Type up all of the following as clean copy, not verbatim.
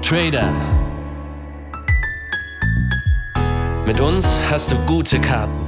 Trader. Mit uns hast du gute Karten.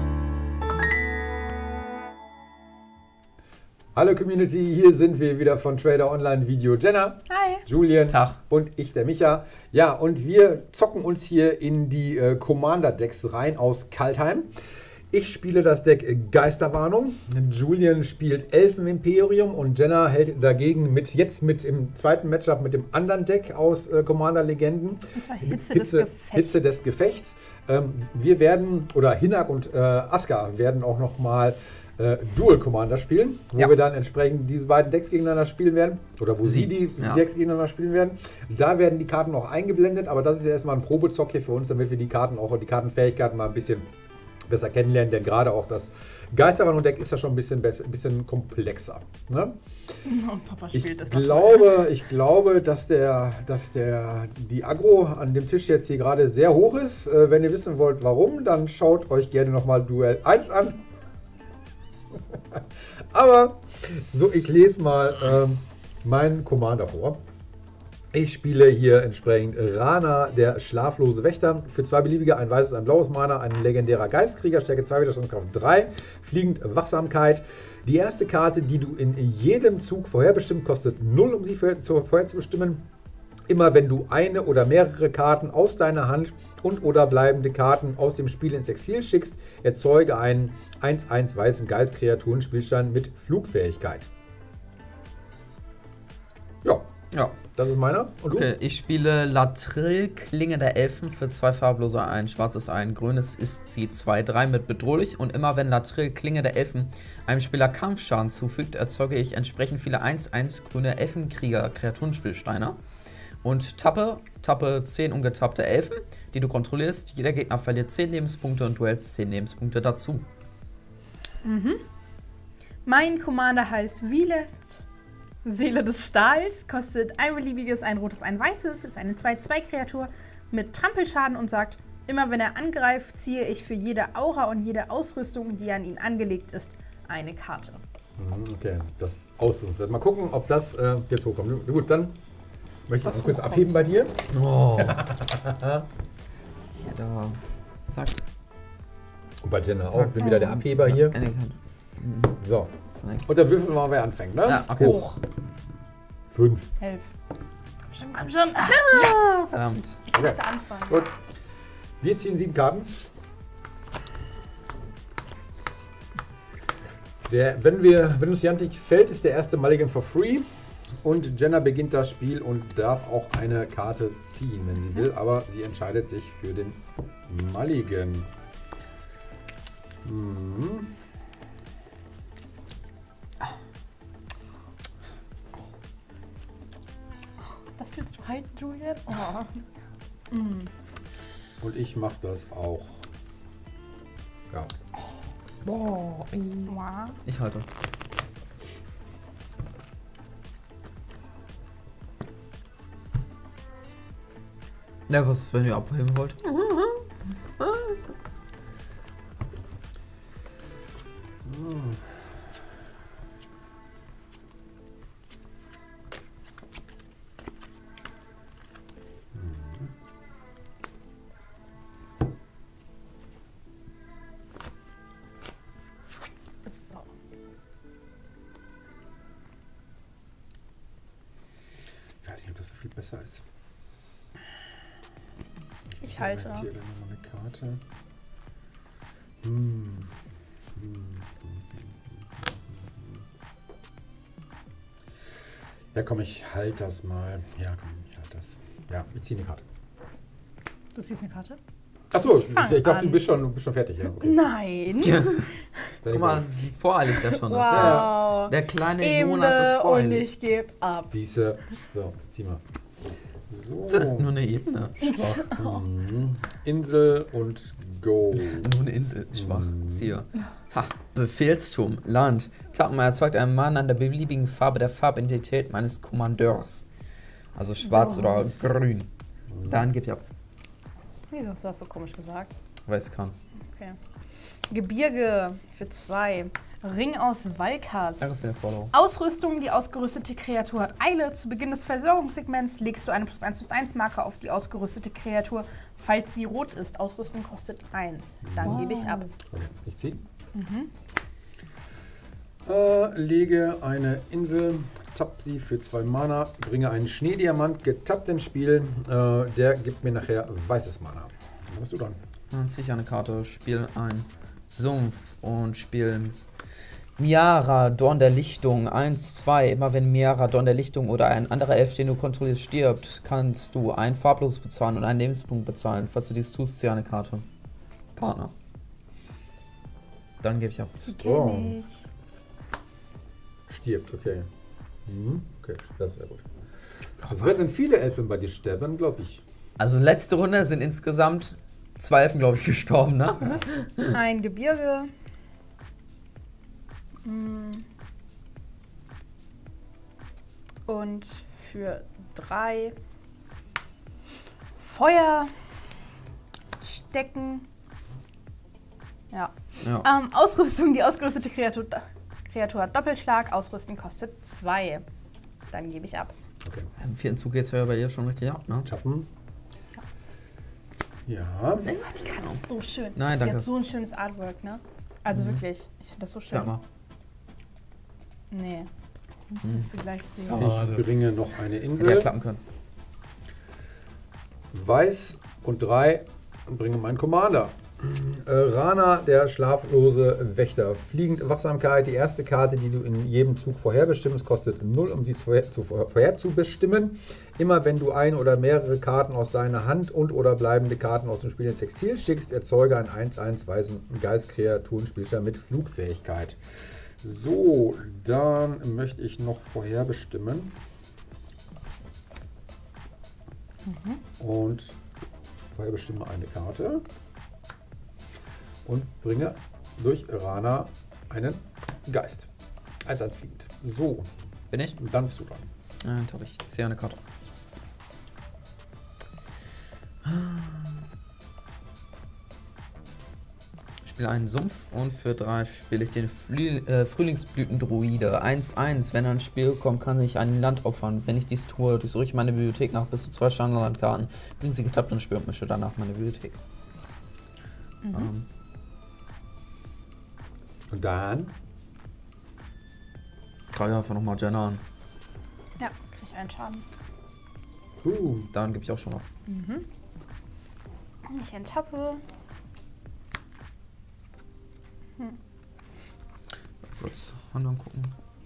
Hallo Community, hier sind wir wieder von Trader Online Video. Jenna, hi, Julian Tag. Und ich, der Micha. Ja, und wir zocken uns hier in die Commander-Decks rein aus Kaldheim. Ich spiele das Deck Geisterwarnung. Julian spielt Elfen-Imperium und Jenna hält dagegen jetzt mit im zweiten Matchup mit dem anderen Deck aus Commander-Legenden. und zwar Hitze des Gefechts. Hitze des Gefechts. Wir werden, oder Hinak und Aska werden auch nochmal Dual Commander spielen, wo wir dann entsprechend diese beiden Decks gegeneinander spielen werden, oder wo sie die Decks gegeneinander spielen werden. Da werden die Karten noch eingeblendet, aber das ist ja erstmal ein Probezock hier für uns, damit wir die Karten auch, die Kartenfähigkeiten mal ein bisschen besser kennenlernen, denn gerade auch das Geisterwarnung-Deck ist ja schon ein bisschen komplexer. Ne? Und Papa Ich spielt das glaube, dass die Aggro an dem Tisch jetzt hier gerade sehr hoch ist. Wenn ihr wissen wollt, warum, dann schaut euch gerne nochmal Duell 1 an. Aber so, ich lese mal meinen Commander vor. Ich spiele hier entsprechend Rana, der schlaflose Wächter. Für 2 beliebige, ein weißes, ein blaues Mana, ein legendärer Geistkrieger, Stärke 2, Widerstandskraft 3, fliegend Wachsamkeit. Die erste Karte, die du in jedem Zug vorherbestimmt, kostet 0, um sie vorher zu bestimmen. Immer wenn du eine oder mehrere Karten aus deiner Hand und oder bleibende Karten aus dem Spiel ins Exil schickst, erzeuge einen 1/1 weißen Geistkreaturen-Spielstein mit Flugfähigkeit. Ja, das ist meiner. Und Okay, ich spiele Latrell, Klinge der Elfen für 2 farblose, ein schwarzes, ein grünes, ist sie 2/3 mit bedrohlich und immer wenn Latrell, Klinge der Elfen einem Spieler Kampfschaden zufügt, erzeuge ich entsprechend viele 1/1 grüne Elfenkrieger-Kreaturenspielsteine. Und tappe 10 ungetappte Elfen, die du kontrollierst. Jeder Gegner verliert 10 Lebenspunkte und du hältst 10 Lebenspunkte dazu. Mein Commander heißt Violet, Seele des Stahls, kostet ein beliebiges, ein rotes, ein weißes, ist eine 2/2-Kreatur mit Trampelschaden und sagt, immer wenn er angreift, ziehe ich für jede Aura und jede Ausrüstung, die an ihn angelegt ist, eine Karte. Okay, das Ausrüstung. Mal gucken, ob das jetzt hochkommt. Gut, dann möchte ich das kurz abheben bei dir. Oh. Ja, da. Zack. Und bei Jenna auch. Zack. Sind wieder der Abheber hier. Eine Karte. So. Zack. Und dann würfeln wir mal, wer anfängt, ne? Ja, okay. Hoch. 5. 11. Komm schon. Ah, yes! Verdammt. Ich möchte anfangen. Gut. Wir ziehen 7 Karten. Wenn uns Jantik fällt, ist der erste Mulligan for free. Und Jenna beginnt das Spiel und darf auch eine Karte ziehen, wenn sie will. Aber sie entscheidet sich für den Mulligan. Das willst du halten, Julian? Oh. Und ich mache das auch. Ja. Wow. Ich halte. Ja, was, wenn ihr abheben wollt? So. Ich weiß nicht, ob das so viel besser ist. Ich halte. Jetzt hier dann noch eine Karte. Ja, komm, ich halte das mal. Ja, komm, ich halte das. Ja, ich ziehe eine Karte. Du ziehst eine Karte? Achso, fang ich dachte, an. du bist schon fertig. Ja, okay. Nein. Ja. Dann Guck mal, wie voreilig der schon ist. Wow. Der kleine Jonas ist Ebene und voreilig. ich gebe ab. Siehste. So, zieh mal. So. Nur eine Ebene. Schwach. Insel und Go. Nur eine Insel. Schwach. Ziehe. Ha. Befehlsturm. Land. Tagma erzeugt einen Mann an der beliebigen Farbe der Farbidentität meines Kommandeurs. Also schwarz oder grün. Dann gib ich ab. Wieso hast du das so komisch gesagt? Weil es kann. Okay. Gebirge für 2. Ring aus Valkas. Danke für den Follow. Ausrüstung, die ausgerüstete Kreatur hat Eile. Zu Beginn des Versorgungssegments legst du eine +1/+1 Marke auf die ausgerüstete Kreatur, falls sie rot ist. Ausrüstung kostet 1. Dann gebe ich ab. Okay, ich ziehe. Lege eine Insel, tapp sie für 2 Mana, bringe einen Schneediamant getappt ins Spiel. Der gibt mir nachher weißes Mana. Dann bist du dran. Dann ziehe ich eine Karte, spiele ein Sumpf und spiele Miara, Dorn der Lichtung, 1/2. Immer wenn Miara, Dorn der Lichtung oder ein anderer Elf, den du kontrollierst, stirbt, kannst du ein farbloses bezahlen und einen Lebenspunkt bezahlen. Falls du dies tust, ziehe eine Karte. Partner. Dann gebe ich ab. Die kenn ich. Stirbt, okay. Okay, das ist sehr gut. Es werden viele Elfen bei dir sterben, glaube ich. Also letzte Runde sind insgesamt 2 Elfen, glaube ich, gestorben, ne? Ein Gebirge. Und für 3 Feuer stecken. Ja. Ausrüstung, die ausgerüstete Kreatur hat Doppelschlag. Ausrüsten kostet 2. Dann gebe ich ab. Okay. Im 4. Zug geht es ja bei ihr schon richtig ab, ne? Tappen. Ja. Die Karte ist so schön. Nein, Die danke. hat so ein schönes Artwork, ne? Also wirklich, ich finde das so schön. Sag mal. Nee. Wirst du gleich sehen. Ich bringe noch eine Hätte ja Insel. klappen können. Weiß und 3 und bringe meinen Commander. Rana, der schlaflose Wächter. Fliegend Wachsamkeit, die erste Karte, die du in jedem Zug vorherbestimmst, kostet 0, um sie vorherzubestimmen. Immer wenn du ein oder mehrere Karten aus deiner Hand und oder bleibende Karten aus dem Spiel ins Exil schickst, erzeuge einen 1/1 weißen Geistkreaturenspieler mit Flugfähigkeit. So, dann möchte ich noch vorherbestimmen. Und vorherbestimme eine Karte. Und bringe durch Rana einen Geist. 1/1 fliegend. So, Bin ich? dann bist du dran. Dann habe ich ziehe eine Karte. Ich spiele einen Sumpf und für 3 spiele ich den Frühlingsblütendruide. 1/1. Wenn er ins Spiel kommt, kann ich ein Land opfern. Wenn ich dies tue, durchsuche ich meine Bibliothek nach bis zu 2 Standardlandkarten. Bringe sie getappt ins Spiel und mische danach meine Bibliothek. Und dann Greife einfach nochmal Jenna an. Ja, kriege ich einen Schaden. Dann gebe ich auch schon noch. Ich enttappe. Kurz anderen gucken.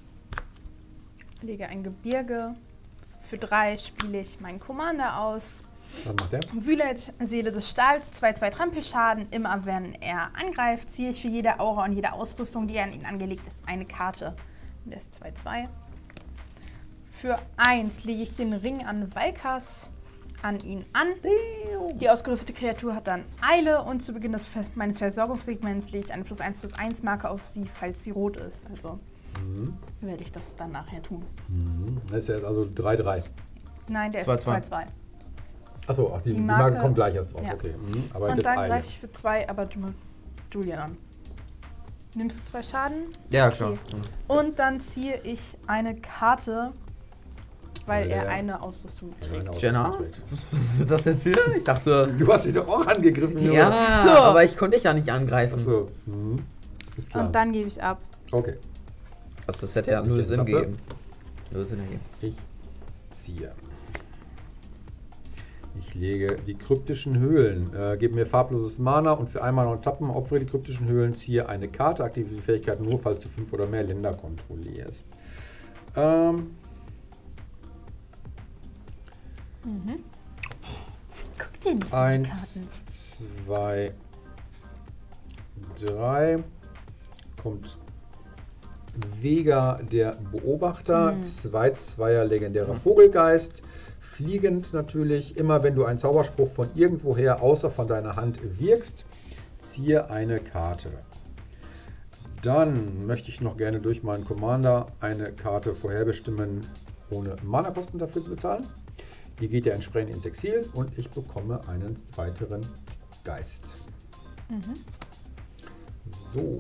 Lege ein Gebirge. Für 3 spiele ich meinen Commander aus. was macht der? Wühlet, Seele des Stahls, 2/2 Trampelschaden. Immer wenn er angreift, ziehe ich für jede Aura und jede Ausrüstung, die an ihn angelegt ist, eine Karte. Und der ist 2/2. Für 1 lege ich den Ring an Valkas an ihn an. Die ausgerüstete Kreatur hat dann Eile und zu Beginn meines Versorgungssegments lege ich eine +1/+1 Marke auf sie, falls sie rot ist. Also werde ich das dann nachher tun. Das ist jetzt also 3/3. Nein, der ist 2/2. 2/2. Achso, die Die Marke Marke kommt gleich erst drauf. ja. Okay. Aber Und jetzt dann Eile. greife ich für 2, aber Julian an. Nimmst du 2 Schaden? Ja, Okay. klar. Und dann ziehe ich eine Karte, weil Weil er er eine Ausrüstung Eine trägt. Ausrüstung Jenna? trägt. Was wird das jetzt hier? Ich dachte. Du hast dich doch auch angegriffen. Junge. Ja, So. aber ich konnte dich ja nicht angreifen. So. Ist klar. Und dann gebe ich ab. Okay. Also das hätte ja null Sinn gegeben. Null Sinn ergeben. Ich ziehe. Ich lege die kryptischen Höhlen. Gebe mir farbloses Mana und für einmal noch tappen, opfere die kryptischen Höhlen, ziehe eine Karte, aktiviere die Fähigkeit nur, falls du 5 oder mehr Länder kontrollierst. Guck dir nicht die 1, Karten. 2, 3. Kommt Vega der Beobachter, 2/2er legendärer Vogelgeist. Fliegend natürlich, immer wenn du einen Zauberspruch von irgendwoher außer von deiner Hand wirkst, ziehe eine Karte. Dann möchte ich noch gerne durch meinen Commander eine Karte vorherbestimmen, ohne Mana-Kosten dafür zu bezahlen. Die geht ja entsprechend ins Exil und ich bekomme einen weiteren Geist. So.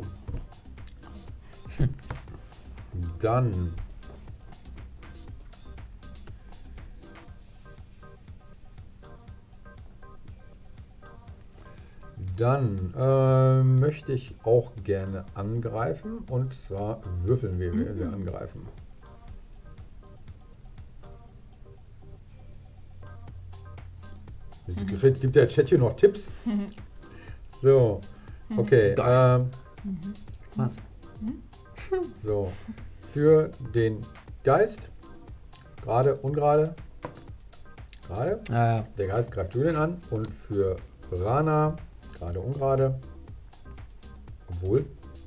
Dann. Dann möchte ich auch gerne angreifen. Und zwar würfeln wir, wenn wir angreifen. Gibt der Chat hier noch Tipps? So, okay. Was? So, für den Geist, gerade, ungerade, gerade. Ja, ja. Der Geist greift Julian an und für Rana, gerade, ungerade, obwohl.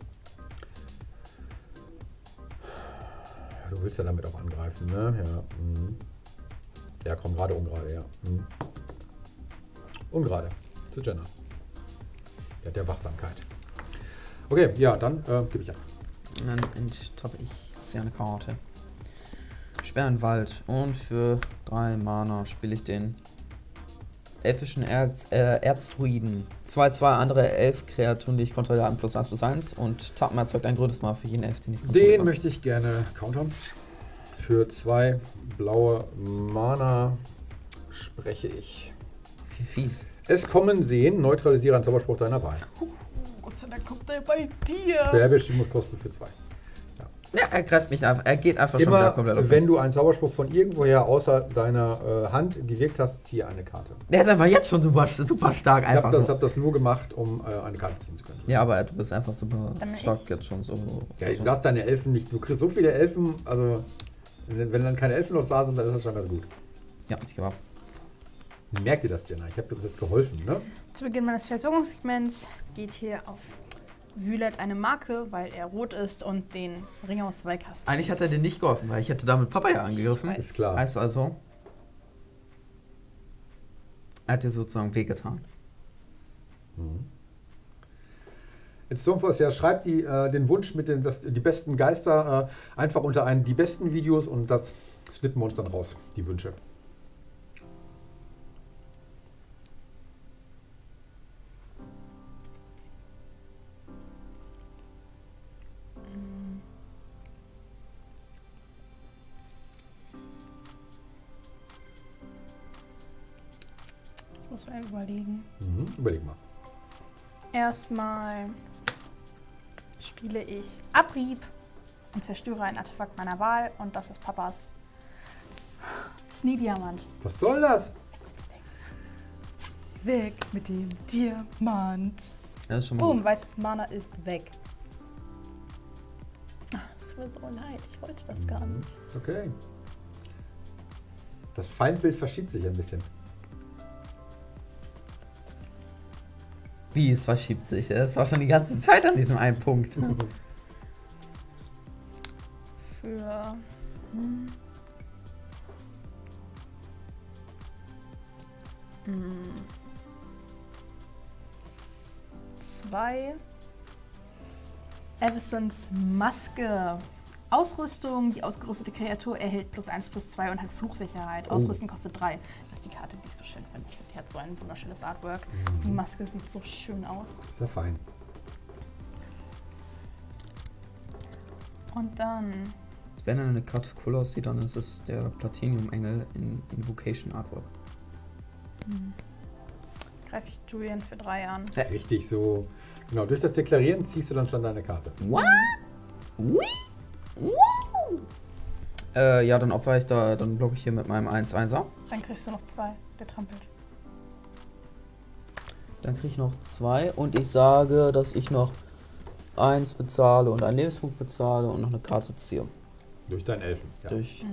Du willst ja damit auch angreifen, ne? Ja, ja komm, gerade, ungerade, ja. Ungerade, zu Jenna. Der hat der Wachsamkeit. Okay, ja, dann gebe ich ab. Dann enttappe ich jetzt eine Karte. Sperrenwald. Und für 3 Mana spiele ich den elfischen Erzdruiden. 2/2 andere Elf-Kreaturen, die ich kontrolliere, haben +1/+1. Und Tappen erzeugt ein grünes Mal für jeden Elf, den ich kontrolliere. Den möchte ich gerne countern. Für 2 blaue Mana spreche ich. Wie fies. Es kommen sehen, neutralisiere einen Zauberspruch deiner Wahl. Gott sei Dank kommt er bei dir. Verherbestimmungskosten für 2. Ja, er greift mich einfach. Er geht einfach schon wieder Immer, komplett auf wenn mich. du einen Zauberspruch von irgendwoher außer deiner Hand gewirkt hast, ziehe eine Karte. Der ist einfach jetzt schon super stark. Ich Einfach habe so. das nur gemacht, um eine Karte ziehen zu können. Ja, aber du bist einfach super Dann stark jetzt schon so. Ja, ich darf deine Elfen nicht. Du kriegst so viele Elfen, also wenn dann keine Elfen noch da sind, dann ist das schon ganz gut. Ja, ich gebe ab. Merkt ihr das, Jenna? Ich habe dir bis jetzt geholfen, ne? Zu Beginn meines Versorgungssegments geht hier auf Violet eine Marke, weil er rot ist und den Ring aus 2 Kasten. Eigentlich hat er dir nicht geholfen, weil ich hätte damit Papa ja angegriffen. Ist klar. Heißt also, er hat dir sozusagen wehgetan. Jetzt Stormforce, ja, schreibt den Wunsch mit die besten Geister einfach unter die besten Videos und das schnippen wir uns dann raus, die Wünsche. Ich muss mal überlegen. Überleg mal. Erstmal spiele ich Abrieb und zerstöre ein Artefakt meiner Wahl und das ist Papas Schneediamant. Was soll das? Weg mit dem Diamant. Das ist schon mal Boom, gut. weißes Mana ist weg. Es tut mir so leid, ich wollte das gar nicht. Okay. Das Feindbild verschiebt sich ein bisschen. Wie, es verschiebt sich? Es war schon die ganze Zeit an diesem einen Punkt. Für... Zwei. Evesons Maske. Ausrüstung. Die ausgerüstete Kreatur erhält +1/+2 und hat Fluchsicherheit. Ausrüsten kostet 3. Das ist die Karte, die ich so schön finde. Ich finde, die hat so ein wunderschönes Artwork. Die Maske sieht so schön aus. Ist ja fein. Und dann Wenn eine Karte cool aussieht, dann ist es der Platinum-Engel in Invocation Artwork. greife ich Julian für 3 an. Richtig, so. Genau, durch das Deklarieren ziehst du dann schon deine Karte. What? Ja, dann opfer ich da, dann blocke ich hier mit meinem 1-1er. Dann kriegst du noch 2. Der trampelt. Dann kriege ich noch 2 und ich sage, dass ich noch 1 bezahle und einen Lebenspunkt bezahle und noch eine Karte ziehe. Durch deinen Elfen. Ja. Durch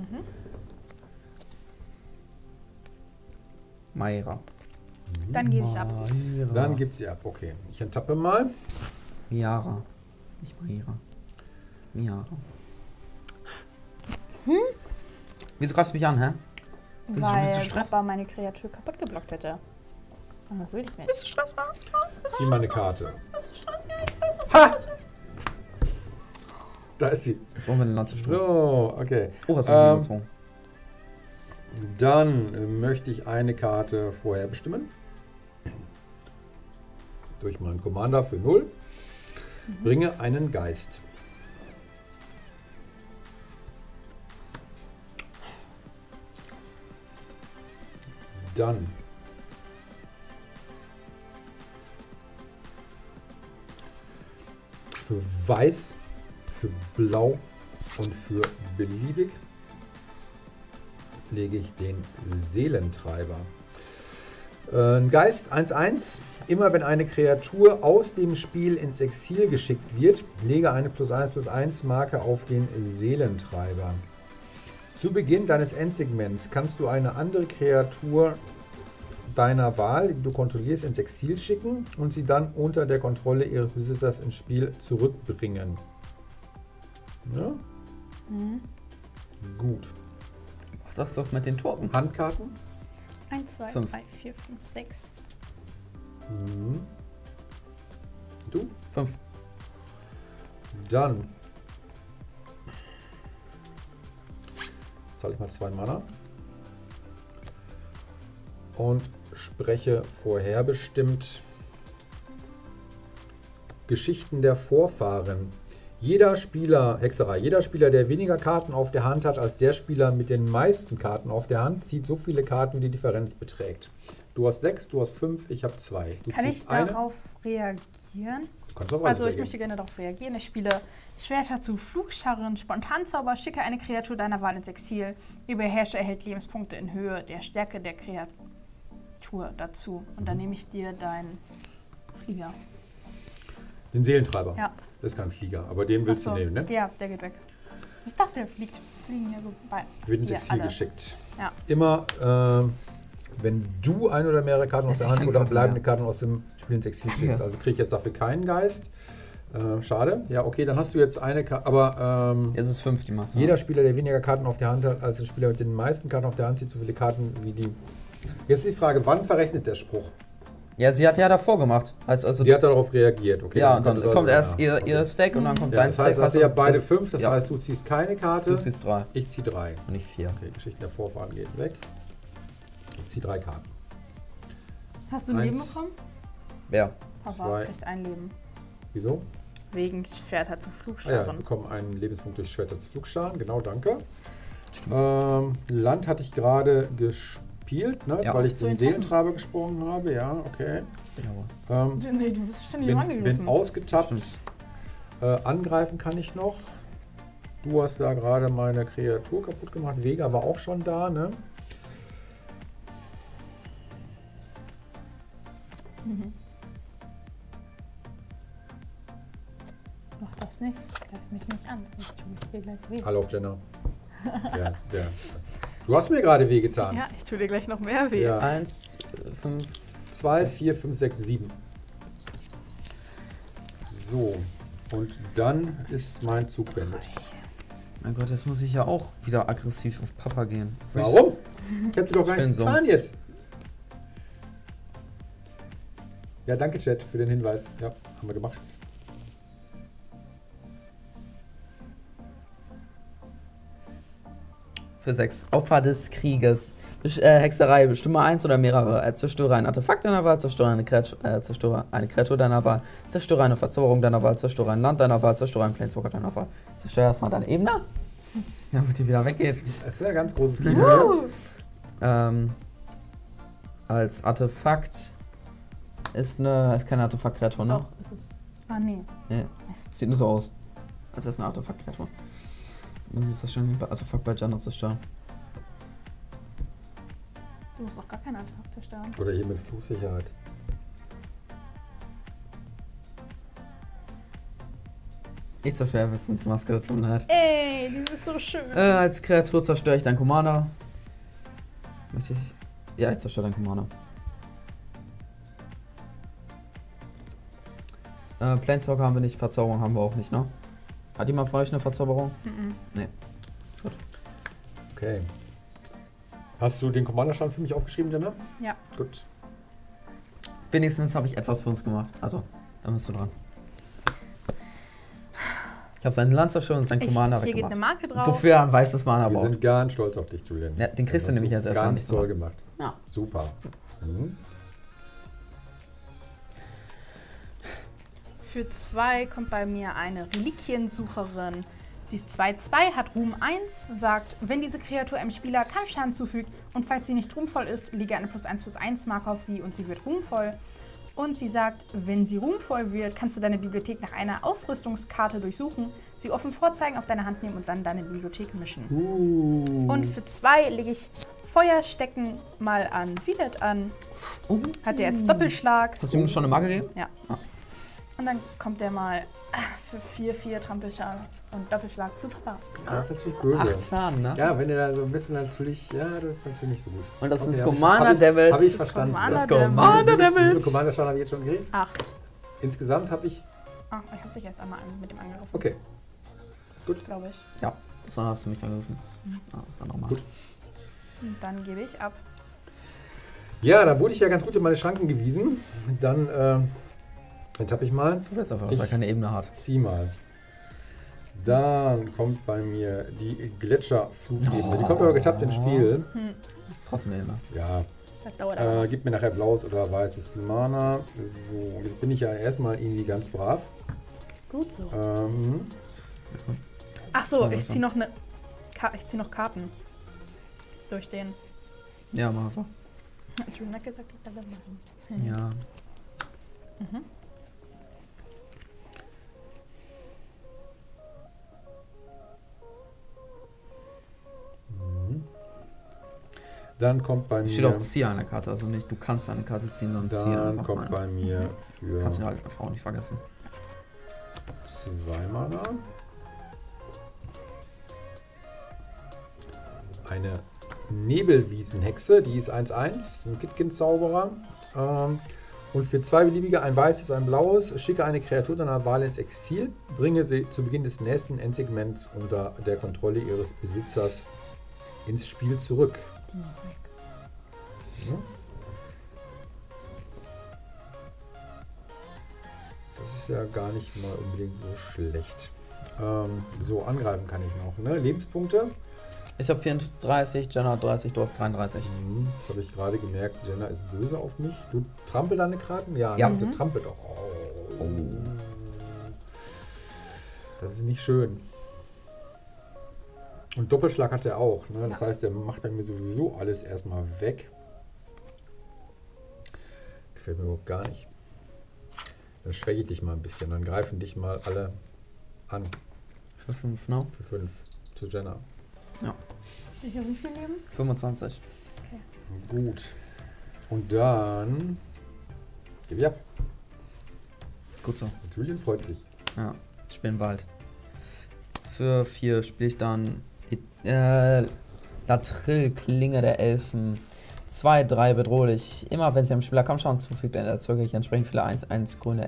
Mayra. Dann gebe ich ab. Mayra. Dann gibt sie ab. Okay, ich enttappe mal. Miara. Nicht Mayra. Miara. Wieso greifst du mich an, hä? Willst du Weil Stress? Papa meine Kreatur kaputt geblockt hätte. Und das will ich nicht. Willst du Stress machen? Zieh mal eine Karte. Willst du Stress machen? Ha! Da ist sie. Jetzt wollen wir den Lanze Strom. So, okay. Oh, was haben wir gezogen? Dann möchte ich eine Karte vorher bestimmen. Durch meinen Commander für 0. Bringe einen Geist. Dann für Weiß, für Blau und für beliebig lege ich den Seelentreiber. Ein Geist 1/1. Immer wenn eine Kreatur aus dem Spiel ins Exil geschickt wird, lege eine +1/+1 Marke auf den Seelentreiber. Zu Beginn deines Endsegments kannst du eine andere Kreatur deiner Wahl, die du kontrollierst, ins Exil schicken und sie dann unter der Kontrolle ihres Besitzers ins Spiel zurückbringen. Ja? Gut. Was sagst du mit den Token? Handkarten? 1, 2, 5. 3, 4, 5, 6. Du? 5. Dann zahle ich mal 2 Mana und spreche vorherbestimmt Geschichten der Vorfahren. Jeder Spieler, Hexerei, jeder Spieler, der weniger Karten auf der Hand hat als der Spieler mit den meisten Karten auf der Hand, zieht so viele Karten, wie die Differenz beträgt. Du hast 6, du hast 5, ich habe 2. Du Kann ich ziehst eine. darauf reagieren? Du kannst auf alles Also ich reagieren. möchte gerne darauf reagieren. Ich spiele Schwerter zu Flugscharren, Spontanzauber, schicke eine Kreatur deiner Wahl ins Exil. Ihr Beherrscher erhält Lebenspunkte in Höhe der Stärke der Kreatur dazu. Und dann nehme ich dir deinen Flieger. Den Seelentreiber. Ja. Das ist kein Flieger, aber den willst Ach so, du nehmen, ne? Ja, der geht weg. Ich dachte, der fliegt. Fliegen hier so bei. Wird ins hier Exil alle. geschickt. Ja. Immer, wenn du ein oder mehrere Karten aus Jetzt der Hand kein oder Karten bleibende mehr. Karten aus dem Spiel ins Exil schickst. Ja. Also kriege ich jetzt dafür keinen Geist. Schade. Ja, okay, dann hast du jetzt eine Karte. Aber Jetzt ist 5 die Masse. jeder Spieler, der weniger Karten auf der Hand hat, als ein Spieler mit den meisten Karten auf der Hand, zieht so viele Karten wie die. Jetzt ist die Frage, wann verrechnet der Spruch? Ja, sie hat ja davor gemacht. Heißt also, Die hat darauf reagiert, okay? ja, und dann kommt es kommt also- erst ja, ihr okay. Stack und dann kommt Ja, dein das Stack. heißt, hast du ja beide plus- 5, das ja, heißt, du ziehst keine Karte. du ziehst 3 Ich ziehe 3. und nicht 4. Okay, Geschichten der Vorfahren gehen weg. Ich ziehe 3 Karten. Hast du ein Leben 1, bekommen? Ja. Papa 2. kriegt ein Leben. Wieso? Wegen Schwerter zu Ah ja, wir Flugscharren. bekommen einen Lebenspunkt durch Schwerter zu Flugscharen. Genau, danke. Land hatte ich gerade gespielt, ne? Ja. Weil ich So den in Seelentreiber gesprochen habe. Ja, okay. Nee, du bist ständig Bin angegriffen. ausgetappt. Stimmt. Angreifen kann ich noch. Du hast da gerade meine Kreatur kaputt gemacht. Vega war auch schon da, ne? Mach das nicht. Greif mich nicht an. Ich tue dir gleich weh. Hallo, Jenna. Der. Du hast mir gerade wehgetan. Ja, ich tue dir gleich noch mehr weh. Ja. 1, 5. 2, 4, 5, 6, 7. So. Und dann ist mein Zug beendet. Mein Gott, jetzt muss ich ja auch wieder aggressiv auf Papa gehen. Warum? Ich hab dir doch gar Ich bin nichts so- getan jetzt. Ja, danke Chat für den Hinweis. Ja, haben wir gemacht. Für 6. Opfer des Krieges. Hexerei. Bestimme 1 oder mehrere. Zerstöre ein Artefakt deiner Wahl. Zerstöre eine Kreatur deiner Wahl. Zerstöre eine Verzauberung deiner Wahl. Zerstöre ein Land deiner Wahl. Zerstöre einen Planeswalker deiner Wahl. Zerstöre erstmal deinen Ebner. Damit die wieder weggeht. Das ist ja ein ganz großes Liebe. Als Artefakt ist keine Artefakt-Kreatur, ne? Doch, es ist. Ah, nee. Nee. Mist. Sieht nur so aus. Als wäre es eine Artefakt-Kreatur. Muss ich das schon bei Artefakt bei Janna zerstören? Du musst auch gar kein Artefakt zerstören. Oder hier mit Flugsicherheit. Ich zerstöre Wissensmaske, tut mir leid. Ey, die ist so schön. Als Kreatur zerstöre ich deinen Commander. Möchte ich. Ja, ich zerstöre deinen Commander. Planeswalker haben wir nicht, Verzauberung haben wir auch nicht, ne? Hat jemand von euch eine Verzauberung? Nee. Gut. Okay. Hast du den Commander-Stand für mich aufgeschrieben, Jenna? Ja. Gut. Wenigstens habe ich etwas für uns gemacht. Also, da bist du dran. Ich habe seinen Land zerstört und seinen Commander Hier geht eine weggemacht. Marke drauf. Wofür er ein weißes Mana Wir braucht. sind ganz stolz auf dich, Julian. Ja, den kriegst Das du nämlich hast jetzt erstmal ganz nicht toll so. gemacht. Ja. Super. Mhm. Für 2 kommt bei mir eine Reliquiensucherin. Sie ist 2/2, hat Ruhm 1, sagt, wenn diese Kreatur einem Spieler Kampfschaden zufügt und falls sie nicht ruhmvoll ist, lege eine +1/+1 Marke auf sie und sie wird ruhmvoll. Und sie sagt, wenn sie ruhmvoll wird, kannst du deine Bibliothek nach einer Ausrüstungskarte durchsuchen, sie offen vorzeigen, auf deine Hand nehmen und dann deine Bibliothek mischen. Und für 2 lege ich Feuerstecken mal an Violet an. Hat der jetzt Doppelschlag. Hast du ihm schon eine Marke gegeben? Ja. Ah. Und dann kommt der mal für 4 Trampelschaden und Doppelschlag zu Papa. Das ist natürlich böse. 8 Schaden, ne? Ja, wenn ihr da so ein bisschen natürlich, ja, das ist natürlich nicht so gut. Und das Okay, ist hab ich- Commander Damage. Habe ich verstanden. Commander Das Commander Wie viele Damage. Commander-Schaden habe ich jetzt schon gekriegt? 8. Insgesamt habe ich, Ah, ich habe dich erst einmal mit dem angegriffen, okay. glaube ich. Ja, dann hast du mich angegriffen. Ah, das ist dann nochmal. Gut. Und dann gebe ich ab. Ja, da wurde ich ja ganz gut in meine Schranken gewiesen. Dann tappe ich mal. Du weißt einfach, dass er keine Ebene hat. Zieh mal. Dann kommt bei mir die Gletscherflutebene. Die kommt aber getappt ins Spiel. Das ist trotzdem eine Ebene. Ja, Das dauert aber. gib mir nachher blaues oder weißes Mana. So, jetzt bin ich ja erstmal irgendwie ganz brav. Gut so. Ähm, Ach so, schon ich was ziehe noch ich ziehe noch Karten. Durch den. Ja, mach einfach. Entschuldigung, hat gesagt, ich soll das machen. Ja. Dann kommt bei Steht auch mir. ziehe eine Karte, also nicht du kannst eine Karte ziehen, sondern ziehe Dann einfach kommt eine. bei mir für Kannst du halt einfach auch nicht vergessen. 2 Mana eine Nebelwiesenhexe, die ist 1/1, ein Kitkin-Zauberer. Und für 2 beliebige, ein weißes, ein blaues, schicke eine Kreatur deiner Wahl ins Exil, bringe sie zu Beginn des nächsten Endsegments unter der Kontrolle ihres Besitzers ins Spiel zurück. Die muss weg. Ja. Das ist ja gar nicht mal unbedingt so schlecht. So, angreifen kann ich noch. Ne? Lebenspunkte. Ich habe 34, Jenna hat 30, du hast 33. Das habe ich gerade gemerkt. Jenna ist böse auf mich. Du trampel deine Karten? Ja, Ja. du trampelt doch. Oh. Das ist nicht schön. Und Doppelschlag hat er auch. Ne? Das heißt, er macht bei mir sowieso alles erstmal weg. Gefällt mir überhaupt gar nicht. Dann schwäche ich dich mal ein bisschen. Dann greifen dich mal alle an. Für 5, ne? Für 5 zu Jenna. Ja. Ich habe wie viel Leben? 25. Gut. Und dann gib ich ab. Gut so. Julian freut sich. Ja, ich bin im Wald. Für 4 spiele ich dann die Latrell, Klinge der Elfen. 2/3 bedrohlich. Immer wenn sie einem Spieler Kampfschaden zufügt, dann erzeuge ich entsprechend viele 1/1 grüne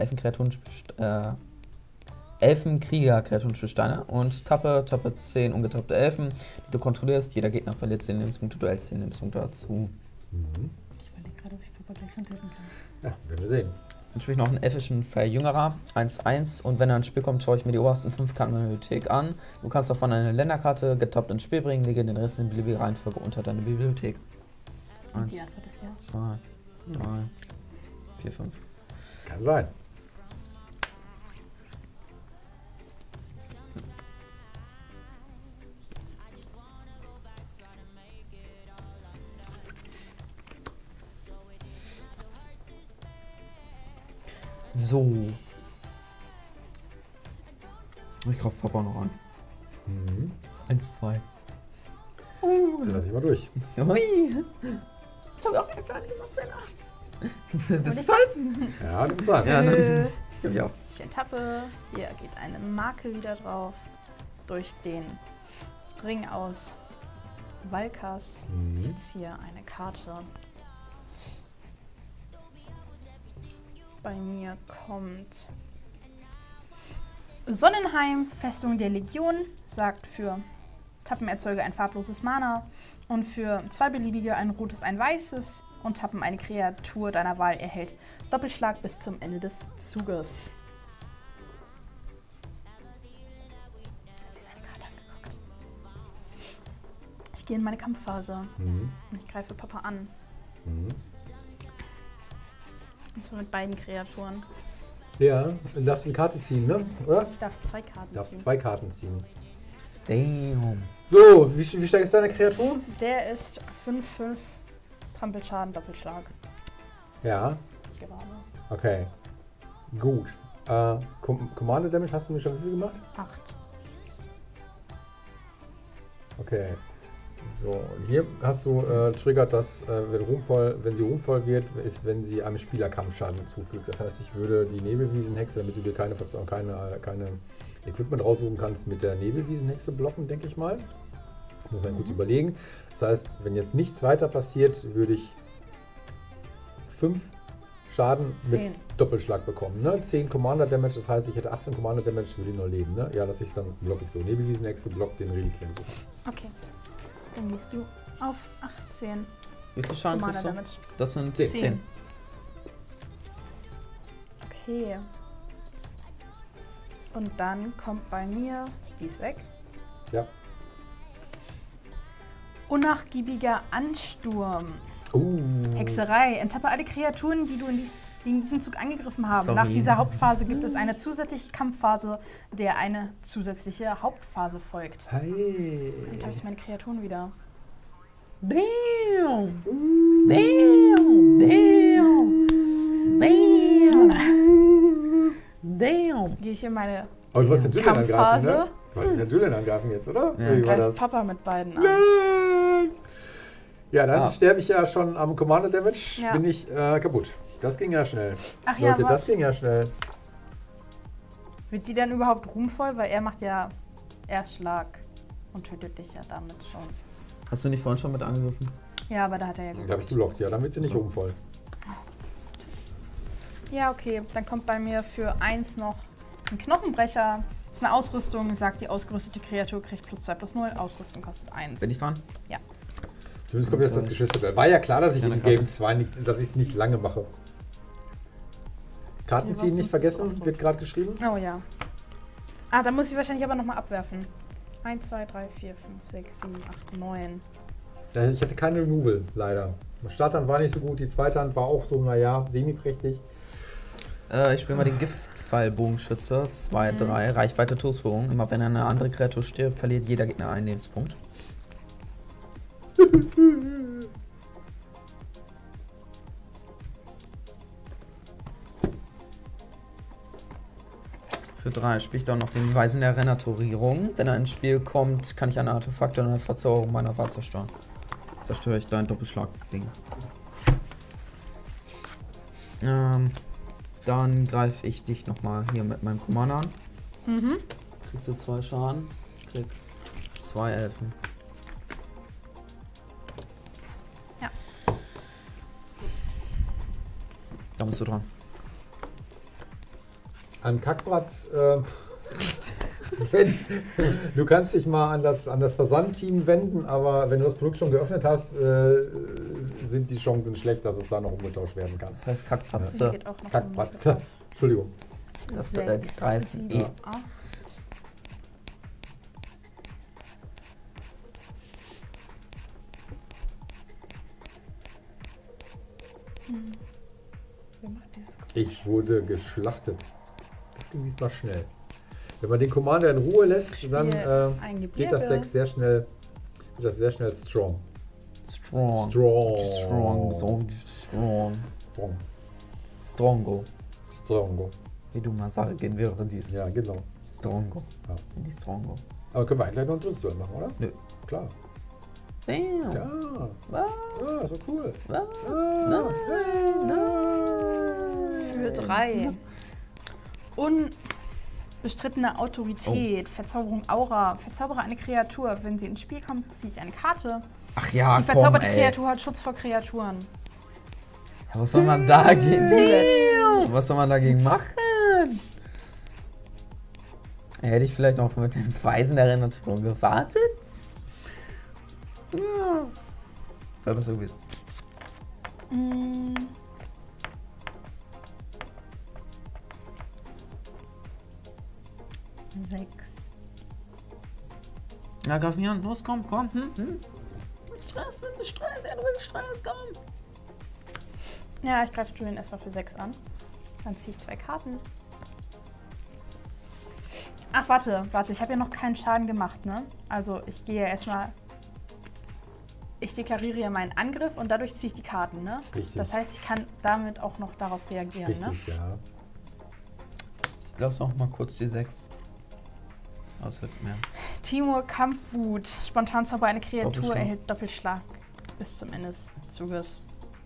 Elfenkrieger-Kreaturensteine und tappe 10 ungetappte Elfen, die du kontrollierst. Jeder Gegner verliert 10 Lebenspunkte, du erhältst 10 Lebenspunkte dazu. Ich überlege gerade, ob ich Papa gleich schon töten kann. Ja, werden wir sehen. Dann spiele ich noch einen elfischen Verjüngerer, 1/1, und wenn er ins Spiel kommt, schaue ich mir die obersten 5 Karten meiner Bibliothek an. Du kannst davon eine Länderkarte getappt ins Spiel bringen, lege den Rest in beliebige Reihenfolge unter deine Bibliothek. Und 1, die Antwort ist ja. 2, 3, 4, 5. Kann sein. So. Ich kaufe Papa noch an. 1, 2. Dann lass ich mal durch. Ui. Ich habe auch eine Zahn gemacht, Senna. Bist du stolz? Ja, du bist dran. Ja, ne? Ich auch. Ich enttappe. Hier geht eine Marke wieder drauf. Durch den Ring aus Valkas. Ich ziehe eine Karte. Bei mir kommt Sonnenheim, Festung der Legion, sagt für Tappen erzeuge ein farbloses Mana und für 2 beliebige ein rotes, ein weißes und Tappen eine Kreatur deiner Wahl erhält Doppelschlag bis zum Ende des Zuges. Hat sie seine Karte angeguckt? Ich gehe in meine Kampfphase und ich greife Papa an. Und zwar mit beiden Kreaturen. Ja, dann darfst du eine Karte ziehen, ne? Oder? Ich darf 2 Karten Du darfst ziehen. 2 Karten ziehen. Damn. So, wie stark ist deine Kreatur? Der ist 5/5 Trampelschaden, Doppelschlag. Ja, Gerade. okay. Gut. Commander Damage hast du mir schon wie viel gemacht? 8. Okay. So, und hier hast du triggert, dass wenn sie ruhmvoll wird, ist, wenn sie einem Spieler Kampfschaden zufügt. Das heißt, ich würde die Nebelwiesenhexe, damit du dir keine Equipment raussuchen kannst, mit der Nebelwiesenhexe blocken, denke ich mal. Muss man kurz überlegen. Das heißt, wenn jetzt nichts weiter passiert, würde ich 5 Schaden 10. mit Doppelschlag bekommen. Ne? 10 Commander Damage, das heißt, ich hätte 18 Commander Damage, würde ich noch leben. Ne? Ja, dann blocke ich so. Nebelwiesenhexe blockt den Reliquien so. Okay. Dann gehst du auf 18 Wie viel Schaden Commander kriegst du? Damage. Das sind 10. 10. Okay. Und dann kommt bei mir, die ist weg, Ja. unnachgiebiger Ansturm. Hexerei. Enttappe alle Kreaturen, die in diesem Zug angegriffen haben. Sorry. Nach dieser Hauptphase gibt es eine zusätzliche Kampfphase, der eine zusätzliche Hauptphase folgt. Hey. Dann habe ich meine Kreaturen wieder. Damn. Damn. Damn. Damn. Damn. Gehe ich in meine Aber du wolltest den Julian angreifen, Kampfphase. ne? Du wolltest den Julian angreifen jetzt, oder? Ja. Wie war Greift das? Papa mit beiden an. Nein! Ja, dann Ah. sterbe ich ja schon am Commander Damage, Ja. bin ich kaputt. Das ging ja schnell. Ach ja, Leute, das warte. ging ja schnell. Wird die dann überhaupt ruhmvoll? Weil er macht ja Erstschlag und tötet dich ja damit schon. Hast du nicht vorhin schon mit angegriffen? Ja, aber da hat er ja Da gut. habe ich geblockt, ja, dann wird sie nicht So. ruhmvoll. Ja, okay. Dann kommt bei mir für 1 noch ein Knochenbrecher. Das ist eine Ausrüstung. Sagt, die ausgerüstete Kreatur kriegt +2/+0. Ausrüstung kostet 1. Bin ich dran? Ja. Zumindest kommt jetzt das Sorry. Geschwisterduell. War ja klar, dass ich Ja, in eine Game Karte. 2 dass ich es nicht lange mache. Karten Nee, ziehen was nicht ist vergessen, das? wird gerade geschrieben. Oh ja. Ah, da muss ich wahrscheinlich aber nochmal abwerfen. 1, 2, 3, 4, 5, 6, 7, 8, 9. Ja, ich hatte keine Removal, leider. Die Starthand war nicht so gut, die zweite Hand war auch so, naja, semi-prächtig. Ich spiele mal den Giftpfeilbogenschütze. 2, 3. Reichweite Todesberührung. Immer wenn eine andere Kreatur stirbt, verliert jeder Gegner einen Lebenspunkt. Für 3 spiele ich dann noch den Weisen der Renaturierung. Wenn er ins Spiel kommt, kann ich ein Artefakt oder eine Verzauberung meiner Wahl zerstören. Zerstöre ich dein Doppelschlag-Ding. Dann greife ich dich nochmal hier mit meinem Commander an. Mhm. Kriegst du 2 Schaden. Krieg 2 Elfen. Ja. Da bist du dran. An Kackbrat, du kannst dich mal an das Versandteam wenden, aber wenn du das Produkt schon geöffnet hast, sind die Chancen schlecht, dass es da noch umgetauscht werden kann. Das heißt Kackpatze. Die geht auch noch Kackbrat, Entschuldigung. Das ist 6, 13. 7, Ja. 8. Wer macht dieses Geräusch? Ich wurde geschlachtet. Das ging diesmal schnell. Wenn man den Commander in Ruhe lässt, dann ein geht das Gebirge. Deck sehr schnell, strong. Strong. Strong. Strong. So strong. Strong. Strongo. Strongo. Wie du mal sagen würdest. Ja, genau. Strongo. Ja. Die Strongo. Aber können wir eigentlich noch ein drittes Duell machen, oder? Nö. Klar. Damn. Ja. Was? Ah, so cool. Was? Ah. Nein. Nein. Für 3. Unbestrittene Autorität. Verzauberung Aura. Verzaubere eine Kreatur. Wenn sie ins Spiel kommt, ziehe ich eine Karte. Ach ja, Die komm, verzauberte ey. Kreatur hat Schutz vor Kreaturen. Ja, was soll man dagegen? Was soll man dagegen machen? Hätte ich vielleicht noch mit dem Weisen der Renatur gewartet? Ja. Wäre das so gewesen. Mm. Sechs. Na, greif mich an. Los, komm. Willst du Stress? Ja, du willst Stress, komm. Ja, ich greife Julian erstmal für 6 an. Dann ziehe ich 2 Karten. Ach, warte. Ich habe ja noch keinen Schaden gemacht, ne? Also ich gehe erstmal... Ich deklariere ja meinen Angriff und dadurch ziehe ich die Karten, ne? Richtig. Das heißt, ich kann damit auch noch darauf reagieren, ne? Richtig, ja. Ich lasse noch mal kurz die 6. Das wird mehr. Timur Kampfwut. Spontanzauber, eine Kreatur Doppelschlag. erhält Doppelschlag bis zum Ende des Zuges.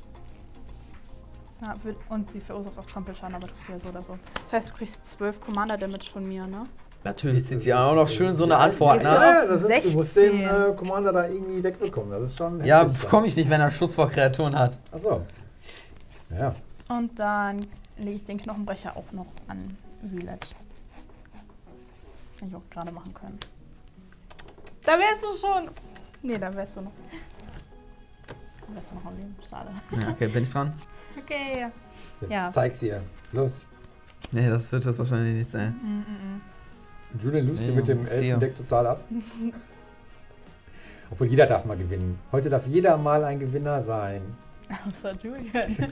Ja, und sie verursacht auch Trampelschaden, aber tut sie ja so oder so. Das heißt, du kriegst 12 Commander-Damage von mir, ne? Natürlich zieht sie auch noch schön so eine Antwort, Ist ne? ja Ja, das ist, du musst den 16. Commander da irgendwie wegbekommen. Das ist schon Ja, heftig. bekomme ich nicht, wenn er Schutz vor Kreaturen hat. Achso. Ja. Und dann lege ich den Knochenbrecher auch noch an Violet. Hätte ich auch gerade machen können. Da wärst du schon. Nee, da wärst du noch. Da wärst du noch am Leben. Schade. Ja, okay, bin ich dran? Okay. Jetzt Ja. zeig's ihr. Los. Nee, das wird das wahrscheinlich nicht sein. Julian lust Ja, mit dem Zieher. Elfendeck total ab. Obwohl jeder darf mal gewinnen. Heute darf jeder mal ein Gewinner sein. Außer Julian.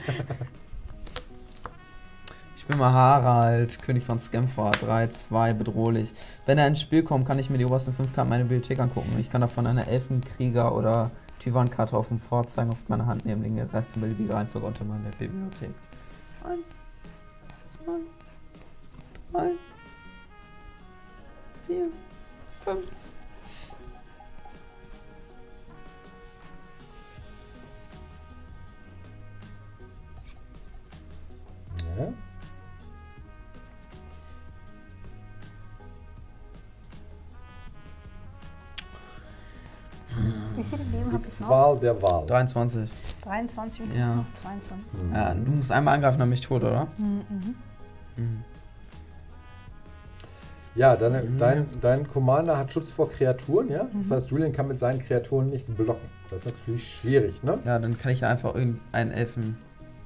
Ich bin mal Harald, König von Scamford, 3-2, bedrohlich. Wenn er ins Spiel kommt, kann ich mir die obersten 5 Karten meiner Bibliothek angucken. Ich kann davon eine Elfenkrieger oder Tyvan-Karte auf dem Vorzeigen auf meine Hand nehmen, den Rest in beliebiger Reihenfolge unter meiner Bibliothek. 1, 2, 3, 4, 5. Ja. Wie viele Leben habe ich noch? Wahl der Wahl. 23. 23 und Ja. ja. noch 22. Mhm. Ja, du musst einmal angreifen, dann bin ich tot, oder? Mhm. Mhm. Ja, dein Commander hat Schutz vor Kreaturen, ja? Das heißt, Julian kann mit seinen Kreaturen nicht blocken. Das ist natürlich schwierig, ne? Ja, dann kann ich ja einfach irgendeinen Elfen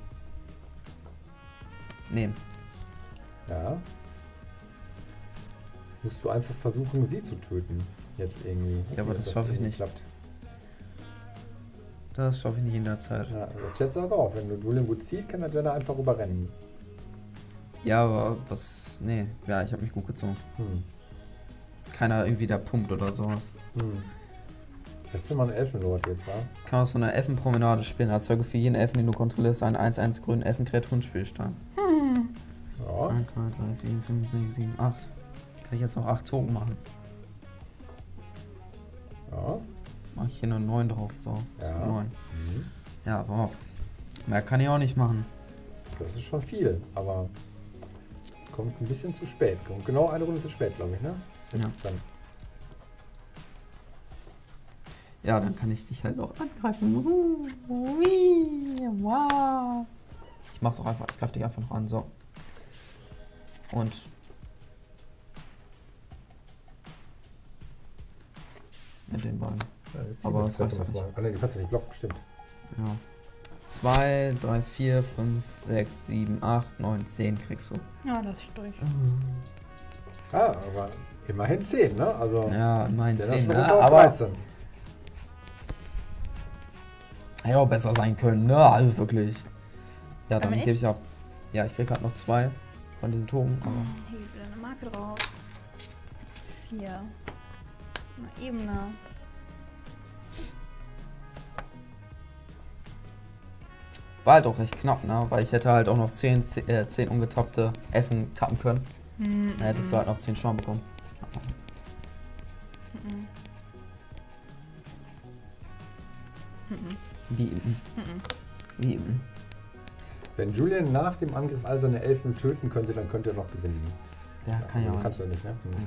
nehmen. Ja. Musst du einfach versuchen, sie zu töten. Jetzt irgendwie. Ja, aber das schaffe ich irgendwie nicht. Klappt. Das schaffe ich nicht in der Zeit. Ja, also Chat sagt auch, wenn du Julian gut ziehst, kann der Jenna einfach überrennen. Ja, aber was. Nee, ja, ich habe mich gut gezogen. Hm. Keiner irgendwie da pumpt oder sowas. Hm. Jetzt sind wir ein Elfenlord jetzt, ja? Kann aus so einer Elfenpromenade spielen. Erzeuge für jeden Elfen, den du kontrollierst, einen 1-1 grünen Elfen-Kreaturenspielstein. Ja. 1, 2, 3, 4, 5, 6, 7, 8. Kann ich jetzt noch 8 Token machen? Ja. Mach ich hier nur 9 drauf, so. Das sind Ja. 9. Mhm. Ja, wow. Mehr kann ich auch nicht machen. Das ist schon viel, aber kommt ein bisschen zu spät. Kommt genau eine Runde zu spät, glaube ich, ne? Ja. Dann. Ja, dann kann ich dich halt auch angreifen. Wow. Ich mach's auch einfach. Ich greife dich einfach noch an. So. Und. Mit den beiden. Ja, jetzt Aber zieh das mal reicht was doch nicht. mal. Ah, nee, du kannst ja nicht blocken, stimmt. Ja. 2, 3, 4, 5, 6, 7, 8, 9, 10 kriegst du. Ja, das ist durch. Ah, aber immerhin 10, ne? Also, Ja, immerhin der 10, ist schon ne? auf Aber 13. hätte auch besser sein können, ne? Also wirklich. Ja, dann Aber gebe ich ab. Ja, ich krieg halt noch 2 von diesen Token. Aber Hier geht wieder eine Marke drauf. Jetzt hier. Eine Ebene. war halt auch recht knapp, ne? Weil ich hätte halt auch noch 10 ungetappte Elfen tappen können. Dann hättest du halt noch 10 Schaden bekommen. Wie eben. Wie eben. Wenn Julian nach dem Angriff all seine Elfen töten könnte, dann könnte er noch gewinnen. Ja, kann ja aber auch. kannst du nicht, ne? Hm.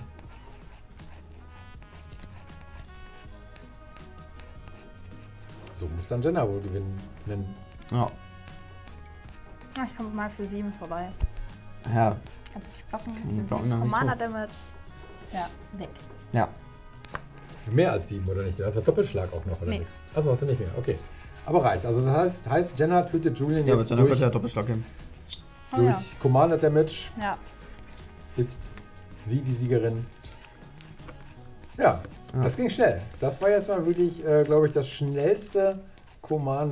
So muss dann Jenna wohl gewinnen. Ja. Ah, ich komme mal für 7 vorbei. Ja. Kannst du nicht blocken? Kann ich Sind blocken, 7 dann bin ich Commander tot. Damage. Ist ja weg. Ja. Mehr als 7, oder nicht? Da ist ja Doppelschlag auch noch, oder Nee. nicht? Achso, hast du nicht mehr. Okay. Aber reicht. Also das heißt Jenna tötet Julian Ja, aber jetzt dann durch, könnte er Doppelschlag hin. Oh durch ja. Commander Damage. Ja. Ist sie die Siegerin. Ja, Ja. das ging schnell. Das war jetzt mal wirklich, glaube ich, das schnellste Commander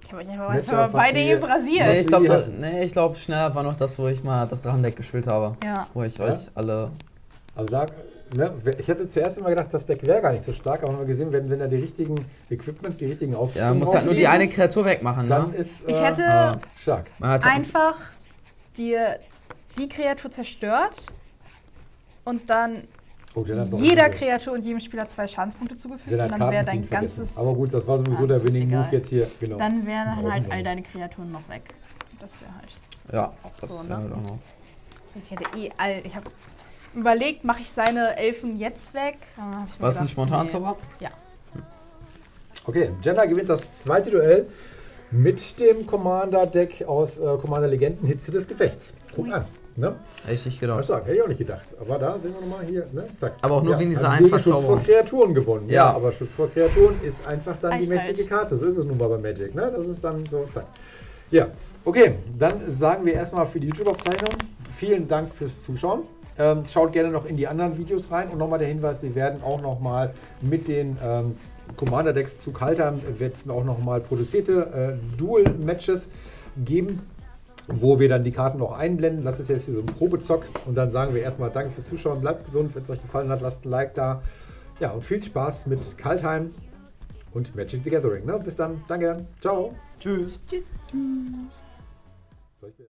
Ich habe euch einfach Matchup, mal beide was wir- rasiert. Nee, ich Ja. glaube, glaub, schneller war noch das, wo ich mal das Drachendeck gespielt habe. Ja. Wo ich Ja. euch alle. Also da, ne, ich hatte zuerst immer gedacht, das Deck wäre gar nicht so stark, aber haben wir gesehen, wenn er die richtigen Equipments, die richtigen Ja, Ausrüstungen muss halt nur die dieses- eine Kreatur wegmachen, dann ne? ist Ich hätte stark. Man hat halt einfach dir die Kreatur zerstört und dann Oh, Jen hat doch jeder eine- Kreatur und jedem Spieler 2 Schadenspunkte zugefügt. Jen hat Und dann wäre Kartenziehen dein vergessen. ganzes. Aber gut, das war sowieso Ah, der das ist Winning Move egal. jetzt hier. Genau. Dann wären Brauchen halt wir all nicht. deine Kreaturen noch weg. Das wäre halt. Ja, Auch das so, wäre ne? halt auch noch. Ich hätte ich habe überlegt, mache ich seine Elfen jetzt weg? Dann hab ich mir Was ist ein gedacht, Spontanzauber? Ja. Okay, Jenna gewinnt das zweite Duell mit dem Commander-Deck aus Commander Legenden Hitze des Gefechts. Guck Ui. an. Ne? Hätte ich nicht Mal gedacht. stark, hätte ich auch nicht gedacht. Aber da sehen wir nochmal hier. Ne? Zack. Aber auch nur wegen dieser hat einen gegen Schutz vor Verzauberung. Kreaturen gewonnen. Ja. Ja. Aber Schutz vor Kreaturen ist einfach dann die Reicht mächtige halt. Karte. So ist es nun mal bei Magic. Ne? Das ist dann so, zack. Ja, okay. Dann sagen wir erstmal für die YouTube-Aufzeichnung vielen Dank fürs Zuschauen. Schaut gerne noch in die anderen Videos rein. Und nochmal der Hinweis, wir werden auch nochmal mit den Commander-Decks zu Kaltern wird es auch nochmal produzierte Dual-Matches geben, wo wir dann die Karten noch einblenden. Das ist jetzt hier so ein Probezock. Und dann sagen wir erstmal Danke fürs Zuschauen. Bleibt gesund. Wenn es euch gefallen hat, lasst ein Like da. Ja, und viel Spaß mit Kaltheim und Magic the Gathering. Ne? Bis dann. Danke. Ciao. Tschüss. Tschüss. Soll ich-